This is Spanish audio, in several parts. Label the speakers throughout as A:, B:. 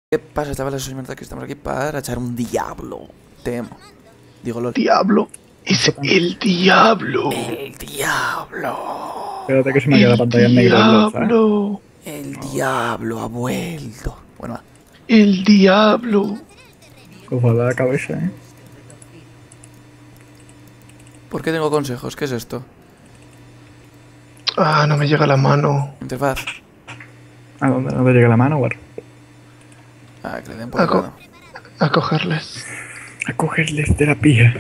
A: ¿Qué pasa, chavales? Soy Marta, que estamos aquí para echar un diablo. Temo. Digo, LOL.
B: Diablo. Es el diablo.
A: El diablo.
C: Espérate que se me queda la pantalla en negro.
B: Diablo.
A: El diablo ha vuelto. Bueno, va.
B: El diablo.
C: Ojalá la cabeza,
A: ¿Por qué tengo consejos? ¿Qué es esto?
B: Ah, no me llega la mano.
A: Interfaz.
C: ¿A dónde llega la mano, guarro?
A: Ah, que le den por el lado.
B: A cogerles.
C: A cogerles de la pija.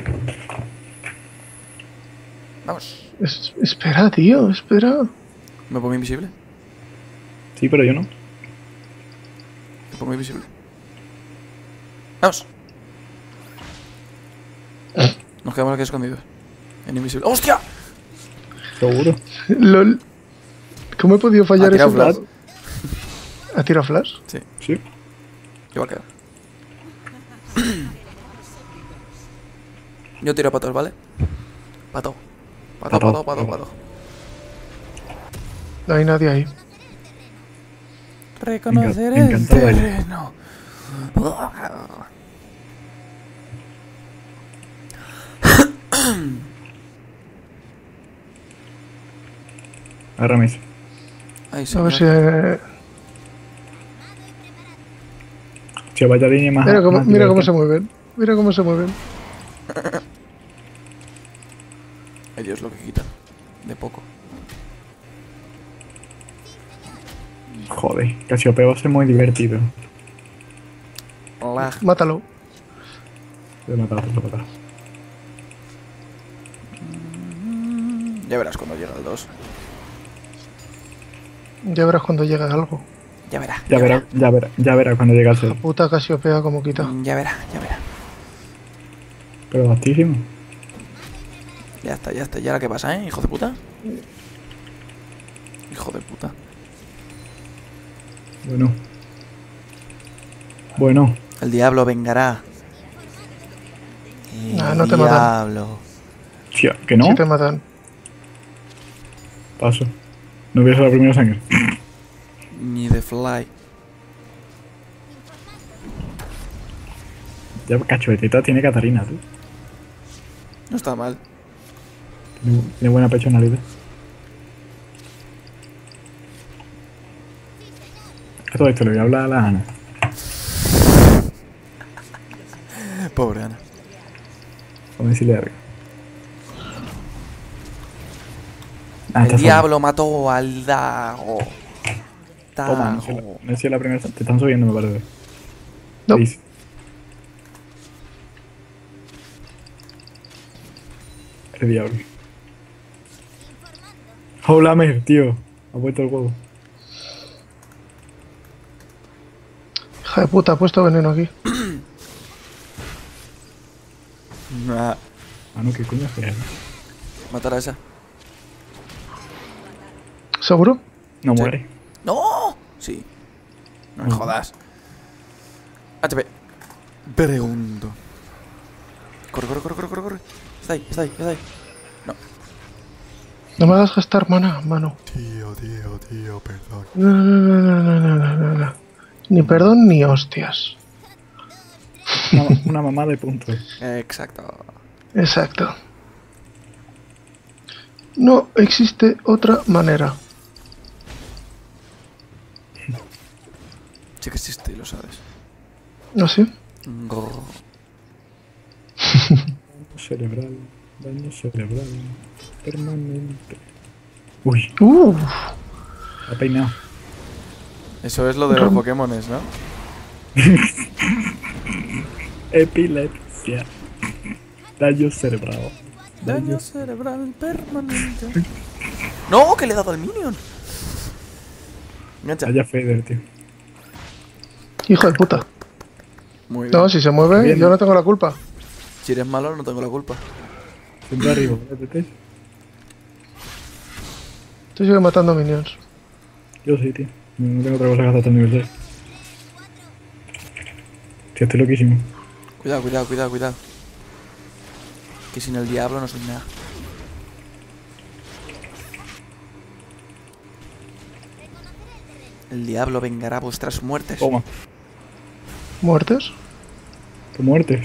A: Vamos.
B: Espera, tío, espera.
A: ¿Me pongo invisible?
C: Sí, pero yo no.
A: Me pongo invisible. Vamos. Nos quedamos aquí escondidos. En invisible. ¡Hostia!
C: Seguro.
B: LOL. ¿Cómo he podido fallar
A: ¿Ha tirado
B: ese
A: flash?
B: plan? ¿Ha tirado flash?
A: Sí.
C: Sí.
A: Yo voy a quedar. Yo tiro patos, ¿vale? Pato. Pato.
B: No hay nadie ahí.
A: Reconocer
C: Me
A: el
C: encanta el baile.
A: terreno.
C: Agárrame eso.
A: Ahí
B: A ver si...
C: Si vaya línea más.
B: Mira cómo,
C: más
B: mira cómo
C: directa.
B: se mueven. Mira cómo se mueven.
A: Ay, Dios, lo que quita. De poco.
C: Joder, Casiopeo va a ser muy divertido.
A: Lag.
B: Mátalo.
C: Te he matado, te he matado.
A: Ya verás cuando llega el 2.
B: Ya verás cuando llega algo.
A: Ya verá.
C: Ya verá cuando llega el ser.
B: Puta Casiopea como quita.
A: Ya verá.
C: Pero bastísimo.
A: Ya está. ¿Y ahora qué pasa, hijo de puta? Hijo de puta.
C: Bueno.
A: El diablo vengará.
B: Ah, no te matan.
A: Diablo.
C: Tía, ¿que no?
B: Si te matan.
C: Paso. No voy a ser la primera sangre.
A: Ni de fly.
C: Ya cachetita tiene Catarina, tú.
A: No está mal.
C: Tiene buena personalidad. A todo esto le voy a hablar a la Ana.
A: Pobre Ana.
C: Vamos a decirle algo.
A: El diablo mató al Dago.
C: Toma, no sé si es la primera. Te están subiendo, me parece.
B: No.
C: Dice. El diablo. Hola, Mer, tío. Ha puesto el huevo.
B: Hija de puta, ha puesto veneno aquí.
A: Nah.
C: Ah, no, ¿qué coño es?
A: Matar a esa.
B: ¿Seguro?
C: No
A: Sí.
C: muere.
A: ¡No! Sí. No me jodas. HP. Pregunto. Corre. Está ahí. No.
B: No me hagas gastar mana, mano.
A: Tío, perdón.
B: No. Ni perdón ni hostias.
C: Una mamá de puntos.
A: Exacto.
B: Exacto. No existe otra manera.
A: Sí que existe, lo sabes.
B: ¿No sí?
A: Grrr.
C: Daño cerebral. Permanente. Uy, ha peinado.
A: Eso es lo de los Pokémones, ¿no?
C: Epilepsia. Daño cerebral.
A: Daño cerebral permanente. ¡No! ¡Que le he dado al minion! Engancha.
C: Vaya Fader, tío.
B: Hijo de puta.
A: Muy bien.
B: No, si se mueve,
C: Bien.
B: yo no tengo la culpa.
A: Si eres malo, no tengo la culpa.
C: Siempre arriba, ¿verdad?
B: Tú sigues matando minions.
C: Yo sí, tío. No tengo otra cosa que hacer hasta el nivel 3. Tío, estoy loquísimo.
A: Cuidado. Que sin el diablo no soy nada. El diablo vengará vuestras muertes.
C: Toma.
B: ¿Muertes?
C: ¿Qué muertes?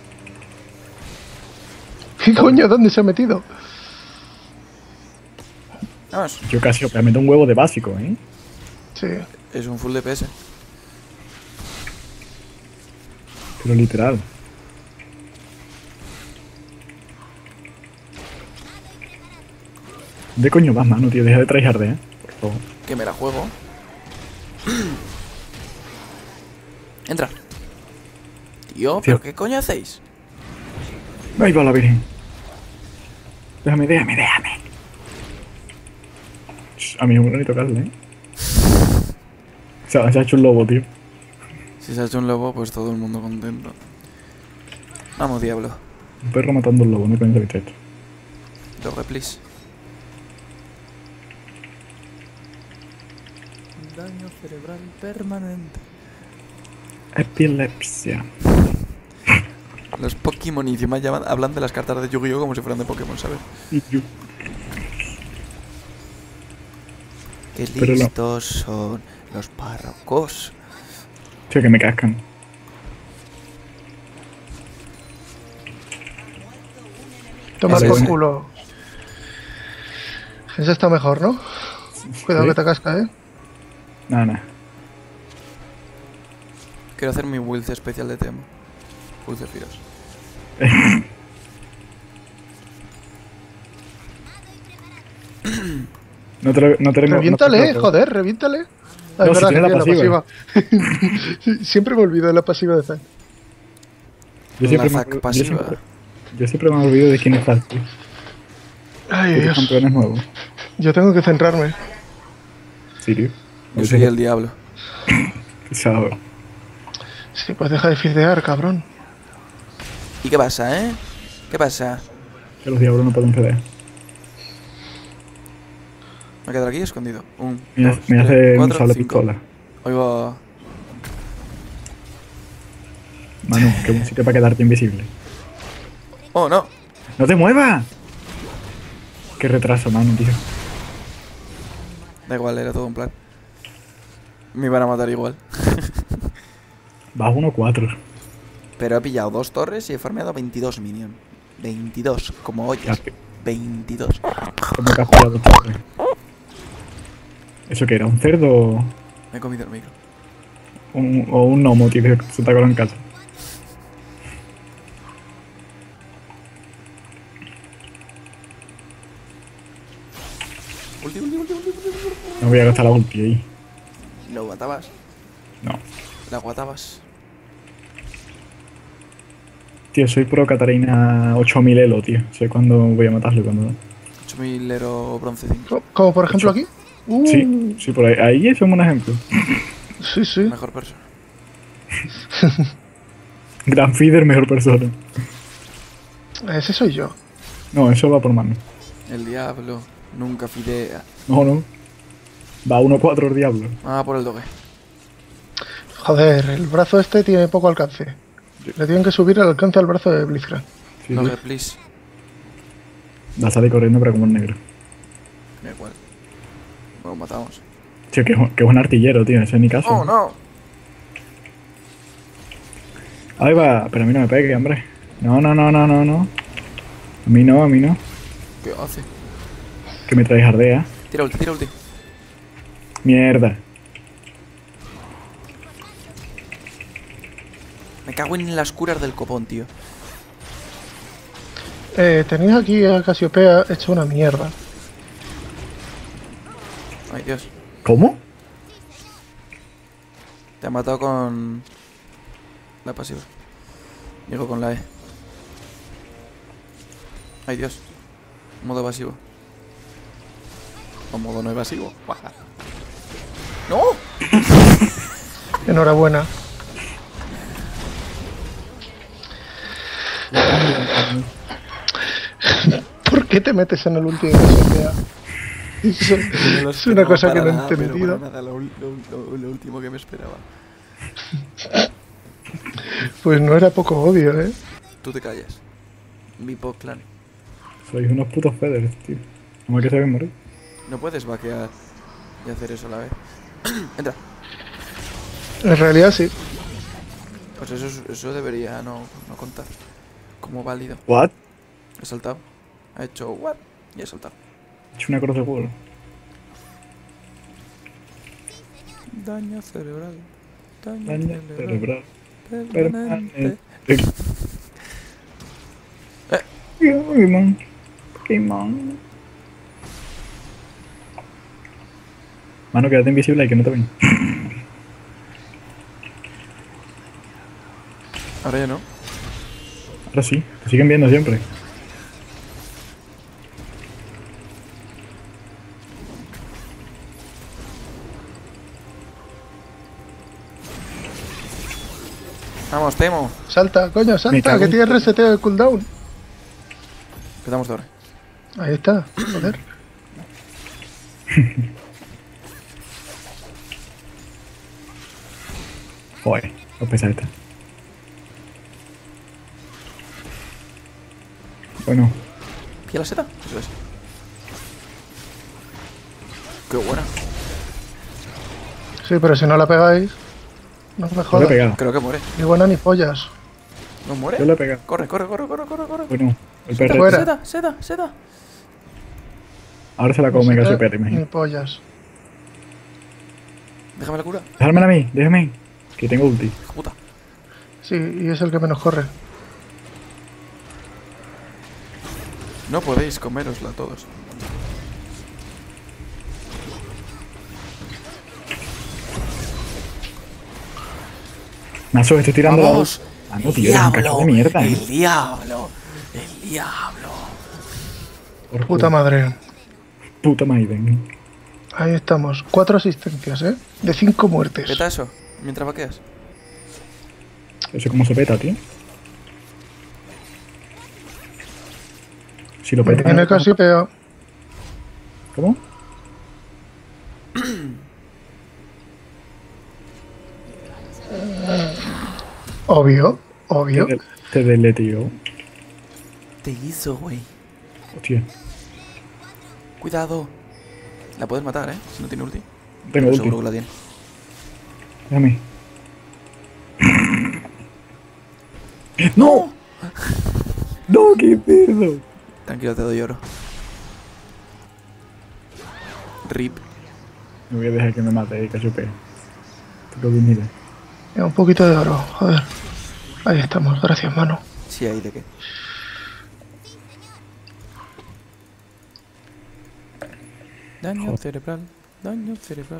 B: ¿Qué coño? ¿Dónde se ha metido?
A: Vamos.
C: Yo casi me meto un huevo de básico, ¿eh?
B: Sí.
A: Es un full DPS.
C: Pero literal. ¿De coño vas, mano, tío? Deja de tryhardear, por favor.
A: Que me la juego. Entra. Tío, ¿pero qué coño hacéis?
C: Ahí va la virgen. Déjame. A mí es muy bonito tocarle, ¿eh? Se ha hecho un lobo, tío.
A: Si se ha hecho un lobo, pues todo el mundo contento. Vamos, diablo.
C: Un perro matando un lobo, no coño se esto.
A: Doge, please. Daño cerebral permanente.
C: Epilepsia.
A: Los Pokémon encima hablan de las cartas de Yu-Gi-Oh como si fueran de Pokémon, ¿sabes? Qué
C: Pero no.
A: listos son los párrocos.
C: Tío, que me cascan.
B: Toma
A: Ese
B: por
A: es.
B: culo. Ese está mejor, ¿no? Cuidado
C: ¿Sí?
B: que te casca, ¿eh?
C: Nada.
A: Quiero hacer mi build especial de tema. Build de Firos.
C: No te
B: Reviéntale, joder, reviéntale. Ah,
C: No,
B: es
C: si
B: verdad
C: tiene
B: que
C: la
B: tiene la
C: pasiva.
B: pasiva. Siempre me olvido de la pasiva de Zack.
C: Yo siempre,
A: La Zac pasiva.
C: yo siempre me olvido de quién es Zack, tío.
B: Ay,
C: Estos
B: Dios.
C: campeones nuevos.
B: Yo tengo que centrarme.
C: Sí, tío.
A: Yo soy el diablo.
C: Pesado.
B: Sí, pues deja de fidear, cabrón.
A: ¿Y qué pasa, eh? ¿Qué pasa?
C: Que los diablos no pueden pelear.
A: Me quedo aquí escondido. Un,
C: Me
A: dos,
C: hace
A: tres,
C: un
A: cuatro,
C: sable
A: cinco.
C: pistola.
A: Oigo.
C: Manu, que un sitio para quedarte invisible.
A: ¡Oh, no!
C: ¡No te muevas! Qué retraso, Manu, tío.
A: Da igual, era todo un plan. Me iban a matar igual.
C: Vas 1-4.
A: Pero he pillado 2 torres y he farmeado 22 minions. 22, como oyes. 22.
C: ¿Cómo que has pillado todo? ¿Eso qué era? ¿Un cerdo
A: Me he comido el micro.
C: o un gnomo, tío, que se te ha colado en casa?
A: Ulti, ulti, ulti, ulti, ulti, ulti.
C: No voy a gastar la ulti ahí.
A: ¿Lo guatabas?
C: No.
A: ¿La guatabas?
C: Tío, soy pro Catarina 8000 elo, tío. Sé cuándo voy a matarlo y cuándo no.
A: 8000 ero bronce 5.
B: Como por ejemplo aquí.
C: Sí, por ahí. Ahí es un buen ejemplo.
B: Sí, sí.
A: Mejor persona.
C: Gran Feeder, mejor persona.
B: Ese soy yo.
C: No, eso va por mano.
A: El diablo nunca fidea.
C: No. Va 1-4 el diablo.
A: Ah, por el doge.
B: Joder, el brazo este tiene poco alcance. Le tienen que subir el alcance al brazo de Blitzcrank.
C: Sí,
A: Doge,
C: sí.
A: please.
C: Va a salir corriendo, pero como un negro.
A: Da igual. Lo matamos.
C: Tío, que es un artillero, tío. Ese es mi caso.
A: ¡Oh, no!
C: Ahí va. Pero a mí no me pegue, hombre. No. A mí no.
A: ¿Qué hace?
C: Que me traes ardea.
A: Tira ulti, tira ulti.
C: Mierda.
A: Me cago en las curas del copón, tío.
B: Tenéis aquí a Casiopea hecho una mierda.
A: Ay, Dios.
C: ¿Cómo?
A: Te ha matado con la pasiva. Digo con la E. Ay, Dios. Modo evasivo. O modo no evasivo. Guaja. ¡No!
B: Enhorabuena. ¿Por qué te metes en el último Casiopea? Es una cosa que no he entendido.
A: Nada, lo último que me esperaba.
B: Pues no era poco obvio, ¿eh?
A: Tú te callas. Mi pop clan.
C: Sois unos putos feathers, tío. Como que saben morir.
A: No puedes vaquear y hacer eso a la vez. Entra.
B: En realidad sí.
A: Pues eso debería no contar como válido.
C: ¿What?
A: He saltado. Ha hecho what y he saltado.
C: He hecho una cruz de culo.
A: Daño cerebral.
C: Daño cerebral.
A: Permanente.
C: Pokémon. Pokémon. Mano, quédate invisible y que no te ven.
A: Ahora ya no.
C: Ahora sí, te siguen viendo siempre.
A: Vamos, Temo.
B: Salta, coño,
C: Me
B: salta,
C: cago
B: que
C: en
B: tienes
C: todo.
B: reseteo de cooldown.
A: Empezamos de ahora.
B: Ahí está, joder.
C: Joder, lo pesa esta. Bueno,
A: ¿Pilla la seta? Eso es. Qué buena.
B: Sí, pero si no la pegáis, no me
C: yo le he
B: jodas.
C: pegado.
A: Creo que muere.
B: Ni buena ni pollas.
A: ¿No muere?
C: Yo le he pegado.
A: Corre.
C: Bueno, el
A: Seta,
C: perro.
B: Fuera.
A: seta.
C: Ahora se la come
B: Ni
C: casi
B: seta,
C: perro,
B: Ni
C: imagino.
B: pollas.
A: Déjame la cura.
C: Dejármela a mí, déjame. Que tengo ulti.
A: Hijo puta.
B: Sí, y es el que menos corre.
A: No podéis comérosla todos.
C: Mazo, estoy tirando
A: ¡Vamos!
C: la... Ah, no, tío, eres un cacho de mierda,
A: El diablo. El diablo.
C: Por
B: Puta
C: culo.
B: madre.
C: Puta Maiden.
B: Ahí estamos. 4 asistencias, ¿eh? De 5 muertes.
A: Peta eso, mientras vaqueas.
C: Eso cómo se peta, tío. Si lo
B: Me
C: peta...
B: tiene casi pegado.
C: ¿Cómo?
B: Obvio, obvio.
C: Te deleteo.
A: Te hizo, güey.
C: Hostia.
A: Cuidado. La puedes matar, si no tiene ulti.
C: Tengo
A: Pero
C: ulti.
A: seguro que la tiene.
C: Déjame. ¡No! ¡No, qué pedo!
A: Tranquilo, te doy oro. Rip.
C: Me voy a dejar que me mate, cachupé. Tengo dignidad.
B: Un poquito de oro, joder. Ahí estamos, gracias, mano.
A: Sí, hay de qué. Daño cerebral. Daño cerebral.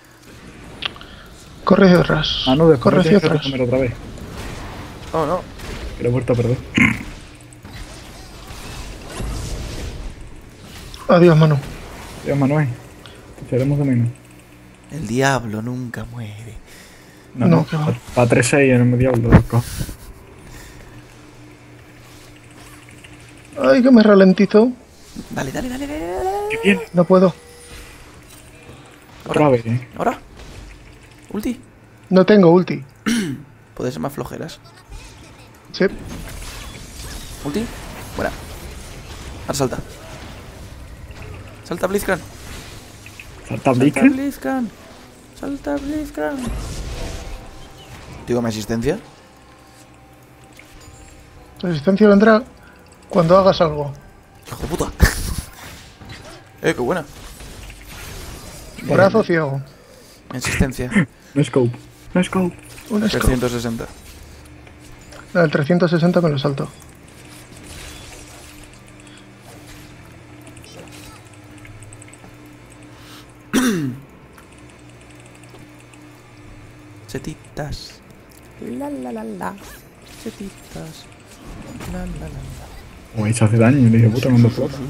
B: Corre hacia atrás.
C: Ah, no, después
B: Corre hacia
C: tienes que
B: atrás.
C: comer otra vez.
A: Oh, no.
C: Que lo he vuelto a perder.
B: Adiós, mano.
C: Dios, Manuel. Te echaremos de menos.
A: El diablo nunca muere.
B: No, que va.
C: Para 3-6 en el diablo, loco.
B: Ay, que me ralentizo.
A: Dale.
C: ¡Qué bien!
B: No puedo.
C: Otra vez,
A: ¿Ahora? Ulti.
B: No tengo ulti.
A: Puede ser más flojeras.
B: Sí.
A: Ulti. Buena. Ahora salta. Salta Blitzcrank.
C: ¿Salta
A: Salta
C: Blitzcrank?
A: Blitzcrank. Salta Blitzcrank. Digo, mi asistencia.
B: Resistencia vendrá cuando hagas algo.
A: Hijo de puta. Qué buena.
B: Brazo ciego.
A: Mi asistencia.
C: No scope. No scope.
B: Un scope.
A: 360.
B: No, el 360 me lo salto.
A: Setitas. La. Setitas. La.
C: Uy, se hace daño, le dije puta, cuando flota.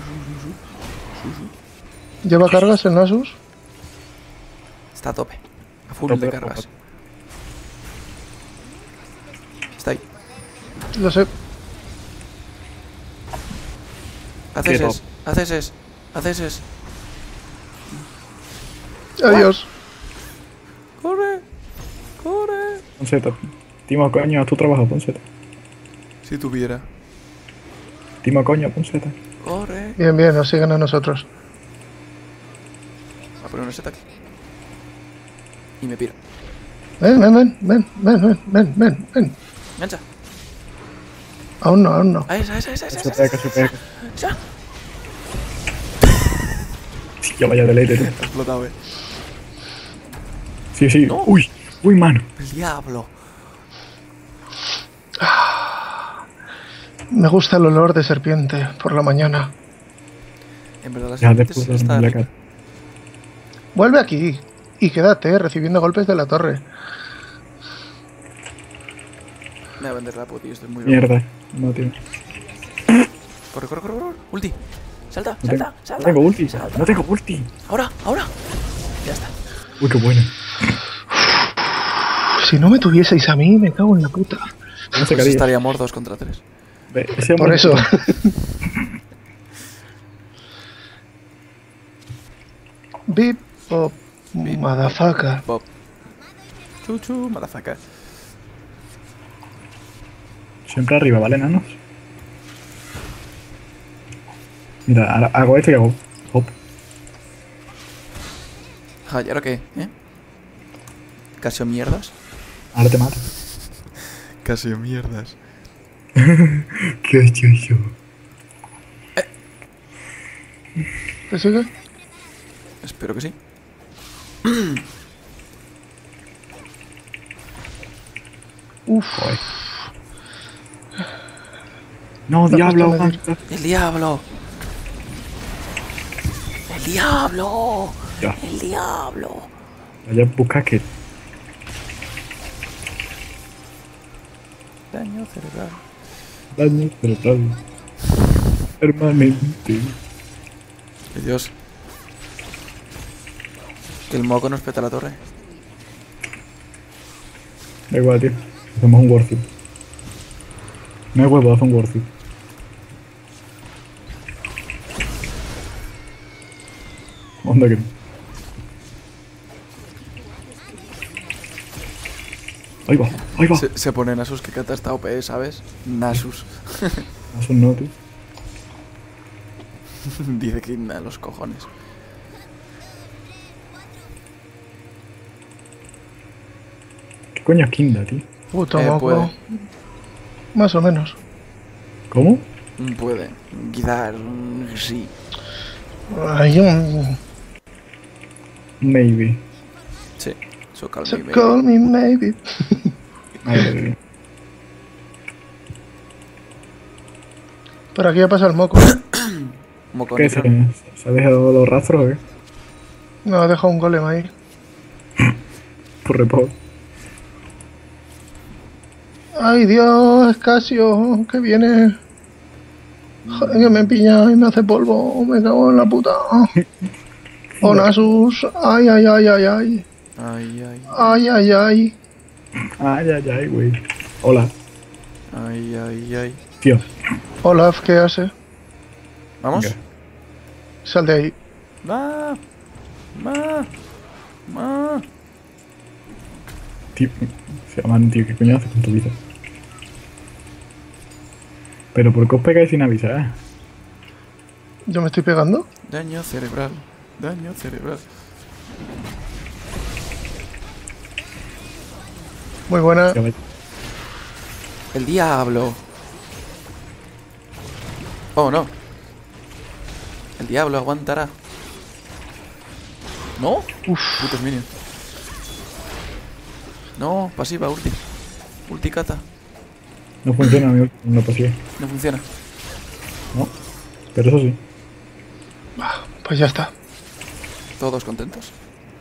B: ¿Lleva cargas el Nasus?
A: Está a tope. A full
C: Tope,
A: de cargas. Está ahí.
B: Lo sé.
A: Haces es.
B: Adiós.
A: Corre.
C: Pon Z. Timo, coño, haz tu trabajo, pon Z.
A: Si tuviera.
C: Timo, coño, pon Z.
A: Corre.
B: Bien, bien, nos siguen a nosotros.
A: Voy a poner una seta aquí. Y me piro.
B: Ven, ven, ven, ven, ven, ven, ven, ven, ven.
A: Engancha.
B: Aún no, aún no.
A: Ah, esa.
C: Se pega, se pega.
A: Esa.
C: Sí, ya vaya deleite, tú.
A: Ha explotado,
C: Sí, sí.
A: No.
C: Uy, uy, mano.
A: El diablo.
B: Me gusta el olor de serpiente por la mañana.
A: En verdad, las
C: Ya
A: serpientes
C: después
A: está
C: de la
A: rica.
C: cara.
B: Vuelve aquí y quédate recibiendo golpes de la torre.
A: Me voy a vender la puta y estoy muy loco.
C: Mierda. No, tío.
A: Corre. Ulti. Salta.
C: No tengo ulti. No tengo ulti.
A: Ahora. Ya está.
C: Uy, qué bueno.
B: Si no me tuvieseis a mí, me cago en la puta.
C: No sé
A: Pues
C: qué
A: estaríamos 2 contra 3.
C: Ese
B: Por
C: hombre-
B: eso. Bip, pop,
A: Bip,
B: motherfucker.
A: Pop. Chuchu, motherfucker.
C: Siempre arriba, ¿vale, nanos? Mira, ahora hago esto y hago hop.
A: Ah, ¿y ahora qué? Casio mierdas.
C: Ahora te mato.
A: Casio mierdas.
C: ¿Qué he hecho yo?
B: ¿Te sigue?
A: Espero que sí.
B: Uf,
C: Joder. No,
B: Me ha
C: diablo,
B: costado medir.
C: aguanta.
A: ¡El diablo! ¡El diablo!
C: Ya,
A: ¡El diablo!
C: vaya busca que.
A: Daño cerebral.
C: Daño cerebral. Permanente.
A: ¡Ay, Dios! Que el moco nos peta la torre.
C: Da igual, tío. Hacemos un worth it. No hay huevo, haz un worth it. Onda que no. Ahí va, ahí va.
A: Se pone Nasus que cata esta OP, ¿sabes? Nasus.
C: Haz un no, tío.
A: Dice que a los cojones.
C: ¿Qué coño es Kinda, tío?
B: puto
A: Puede.
B: moco. Más o menos.
C: ¿Cómo?
A: Puede. Quizás sí.
B: Ay,
C: Maybe.
A: Sí. So call
B: so
A: me, baby.
B: call me maybe.
C: Madre mía.
B: Por aquí ya pasa el moco.
A: Moco
C: ¿Qué
A: Necron.
C: se ha dejado los rastros o qué?
B: No, ha dejado un golem ahí.
C: Por report.
B: Ay, Dios, Casio, que viene. Joder, que me pilla y me hace polvo. Me cago en la puta. Oh, Nasus. Ay, ay, ay, ay, ay.
A: Ay, ay.
B: Ay, ay, ay.
C: Ay, ay, ay, güey. Hola.
A: Ay, ay, ay.
C: Tío.
B: Olaf, ¿qué hace?
A: ¿Vamos?
C: Venga.
B: Sal de ahí.
A: Ma.
C: Tío. Se llaman, tío. ¿Qué coño haces con tu vida? Pero ¿por qué os pegáis sin avisar?
B: ¿Yo me estoy pegando?
A: Daño cerebral. Daño cerebral.
B: Muy buena.
C: Que vais-
A: El diablo. Oh, no. El diablo aguantará. ¿No?
B: Uf.
A: Putos minions. No, pasiva, ulti. Ulti cata.
C: No funciona, amigo. No pasé.
A: No funciona.
C: No. Pero eso sí.
B: Pues ya está.
A: Todos contentos.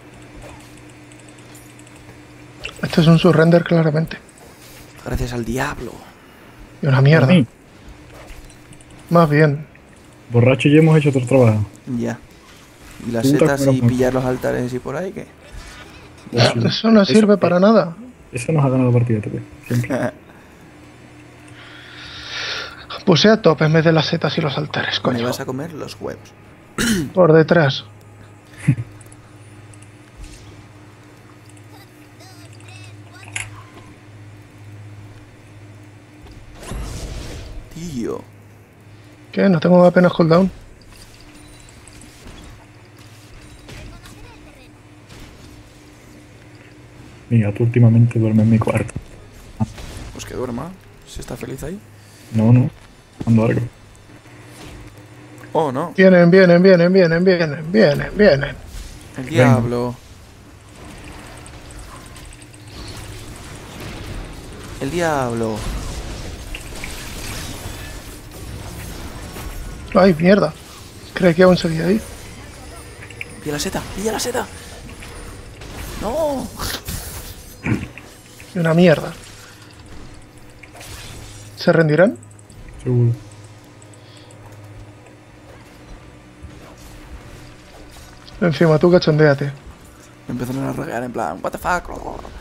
B: Esto es un surrender claramente.
A: Gracias al diablo.
B: Y una mierda.
C: A mí,
B: Más bien.
C: borracho, ya hemos hecho otro trabajo.
A: Ya. Y las
C: Puta
A: setas
C: que me
A: y
C: lo-
A: pillar los altares y por ahí, ¿qué?
B: Eso no sirve para nada.
C: Eso nos ha ganado la partida, tío. Siempre.
B: Puse a tope en vez de las setas y los altares,
A: Me
B: coño.
A: vas a comer los huevos.
B: Por detrás.
A: Tío.
B: ¿Qué? No tengo apenas cooldown.
C: Mira, tú últimamente duermes en mi cuarto.
A: Pues que duerma. Si está feliz ahí.
C: No, no. Cuando algo.
A: Oh, no.
B: Vienen, vienen, vienen, vienen, vienen, vienen, vienen.
A: El diablo. El diablo.
B: Ay, mierda. Creí que aún seguía ahí.
A: Pilla la seta, pilla la seta. No.
B: Una mierda. ¿Se rendirán?
C: Seguro.
B: Encima, tú cachondéate.
A: Me empezaron a regar en plan, what the fuck.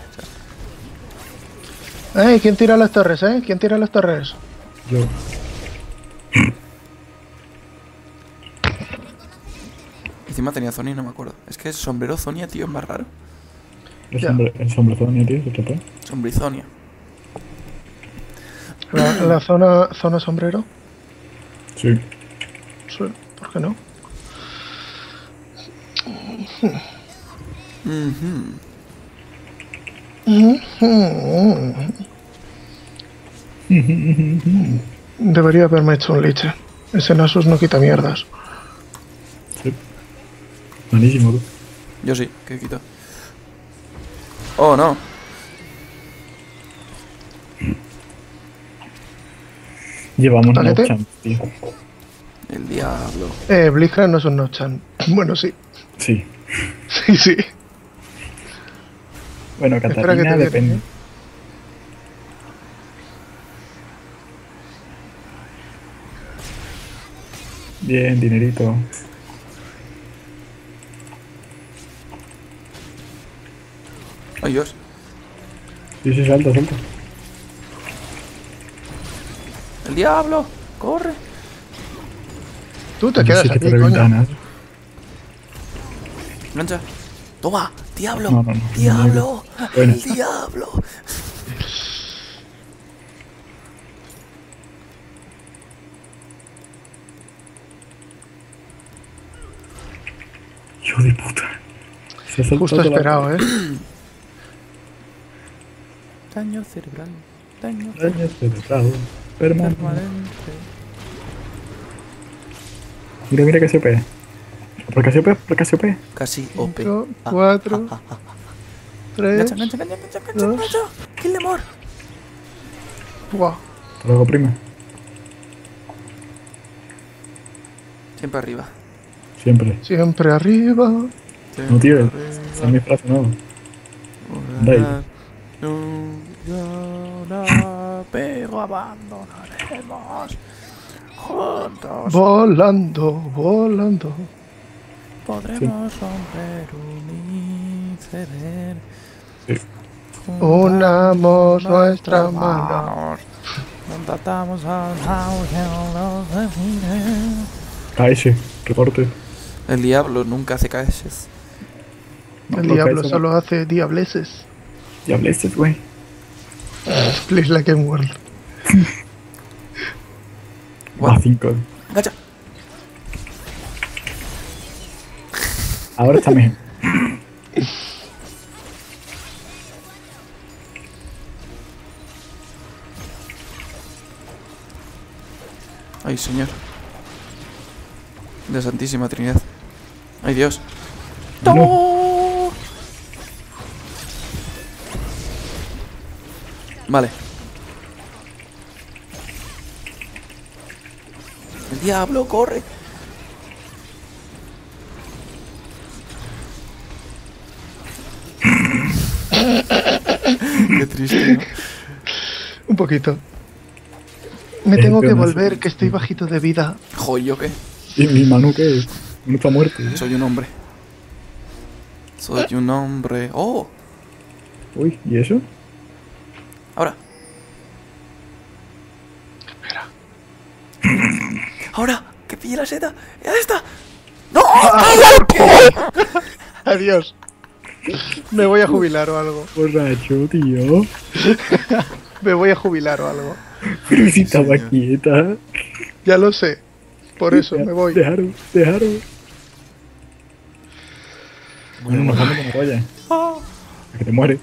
B: ¿Quién tira las torres, ¿Quién tira las torres?
C: Yo.
A: Encima tenía Zonia y no me acuerdo. Es que el sombrero Zonia, tío, es más raro.
B: Ya.
C: El sombrezón, tío, se tapa.
A: Sombrizonia.
B: La zona sombrero.
C: Sí.
B: Sí, ¿por qué no? Debería haberme hecho un liche. Ese Nasus no quita mierdas.
C: Sí. Malísimo, tú.
A: Yo sí, que quito. Oh, no.
C: Llevamos
B: ¿Talete?
C: Nochamp, tío.
A: El diablo.
B: Blitzcrank no es un Nochan. Bueno, sí.
C: Sí.
B: Sí, sí.
C: Bueno,
B: Espera que
C: Catarina
B: te
C: depende.
B: viene,
C: Bien, dinerito.
A: Ay, Dios.
C: Sí, sí, salta, salta.
A: El diablo. Corre.
B: Tú te
C: Yo
B: quedas
C: sí que
B: aquí,
C: te
B: coño.
C: ventanas.
A: Lancha. Toma. Diablo.
C: No, no, no.
A: Diablo.
C: Bueno.
A: El diablo.
C: Hijo de puta. Se ha saltado
B: Justo
C: toda la-
B: esperado,
A: Daño cerebral. Daño
C: Daño cerebral. Permanente.
A: permanente.
C: Mira, mira que se pega. Por Casiopea, por Casiopea.
A: Casi OP.
B: 5, 4, 3.
A: Lancha, lancha, lancha, lancha, lancha,
B: dos.
A: lancha. Kill them all.
B: Buah.
C: Te lo hago prima.
A: Siempre arriba.
C: Siempre.
B: Siempre arriba.
C: No, tío. Esa es mi frase, no. Dale.
A: Nunca, pero abandonaremos. Juntos
B: Volando, volando.
A: podremos romper un iceberg.
C: Sí.
B: Unamos nuestras manos.
A: Contratamos a los delfines.
C: KS, reporte.
A: El diablo nunca hace caches.
C: No,
B: El
C: los
B: diablo
C: KS
B: solo hace diableses.
C: Diableses, güey.
B: Please like en world.
C: Va 5.
A: Gacha.
C: Ahora está mejor.
A: Ay, señor. De Santísima Trinidad. Ay, Dios.
C: No.
A: Vale. El diablo, corre. Qué triste, ¿no?
B: Un poquito. Me
C: El
B: tengo que
C: peón
B: volver,
C: azul.
B: que estoy bajito de vida.
A: Joder, ¿yo qué?
C: ¿Y mi Manu qué es? No está muerto.
A: Soy un hombre. Soy un hombre. ¡Oh!
C: Uy, ¿y eso?
A: Ahora. Ahora, que pille la seta. ¡Ya está! ¡No!
B: Adiós. Me voy a jubilar o algo.
C: Borracho, tío.
B: Me voy a jubilar o algo.
C: Pero si estaba quieta.
B: Ya lo sé. Por eso me voy.
C: Dejaros, dejaros. Bueno, nos vamos con la polla. Que te muere.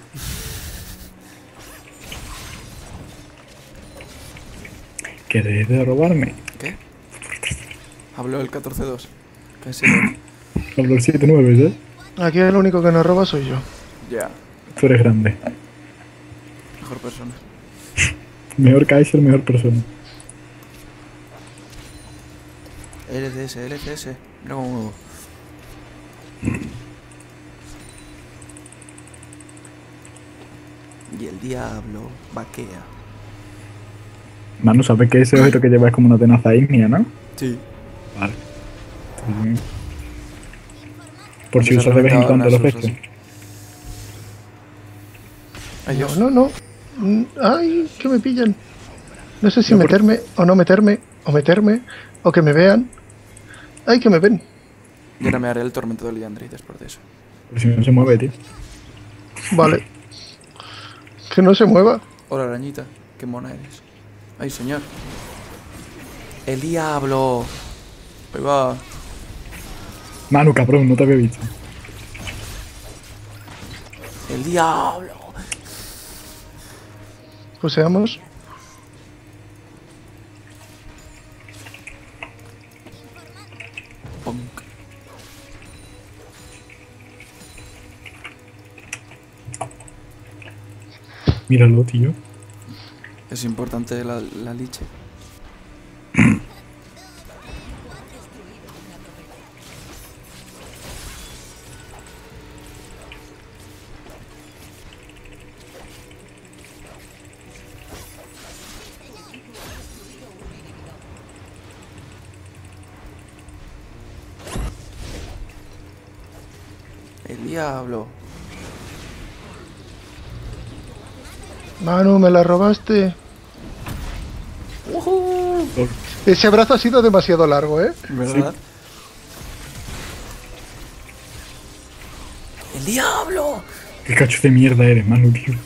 C: ¿Querés robarme?
A: ¿Qué? Habló el 14-2. ¿Qué es eso?
C: Hablo el 7-9, ¿eh?
B: Aquí el único que nos roba soy yo.
A: Ya.
C: Tú eres grande.
A: Mejor persona.
C: Mejor Kaiser, mejor persona.
A: LCS, LCS. Mira cómo muevo. Y el diablo vaquea.
C: Manu, ¿sabes que ese objeto que llevas es como una tenaza ígnea, no?
A: Sí.
C: Vale. Por si usas de vez en cuando los efectos.
A: Ay, Dios.
B: No, no, no. Ay, que me pillan. No sé si
C: No,
B: meterme o no meterme, o meterme, o que me vean. Ay, que me ven.
A: Y ahora me haré el tormento de Liandry después de eso.
C: Por si no se mueve, tío.
B: Vale. Que no se mueva.
A: Hola, arañita. Qué mona eres. Ay, señor. El diablo. Ahí va.
C: Manu, cabrón, no te había visto.
A: El diablo.
B: Puseamos.
A: Punk.
C: Míralo, tío.
A: Es importante la liche. El diablo.
B: Manu, me la robaste. Ese brazo ha sido demasiado largo, ¿eh?
A: ¿Verdad? ¡El diablo!
C: Qué cacho de mierda eres, Manu, tío.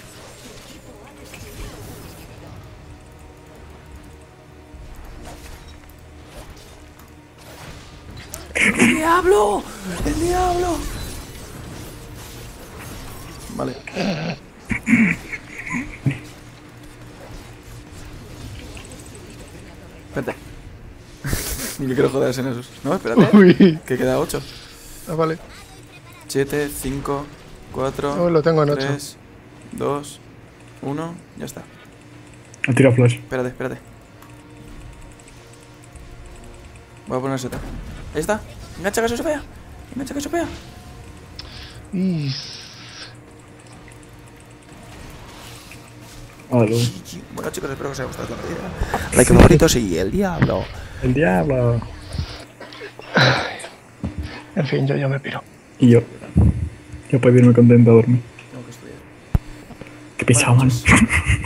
A: ¡El diablo! ¡El diablo! Vale. Espérate. Ni que quiero joderse en esos. No, espérate.
B: Uy.
A: Que queda 8.
B: Ah, vale.
A: 7, 5, 4,
B: Oh, lo tengo en 8.
A: 3, 2, 1. Ya está.
C: Ha tirado flash.
A: Espérate, espérate. Voy a poner seta. Ahí está. Engancha que se vea. Engancha que se vea.
C: Vale.
A: Bueno, chicos, espero que os haya gustado la partida. Like, favoritos y el diablo.
C: El diablo.
B: En fin, yo ya me piro.
C: Y yo. Yo puedo irme contento a dormir.
A: Tengo que estudiar.
C: Qué pesado,
A: Bueno,
C: Manu.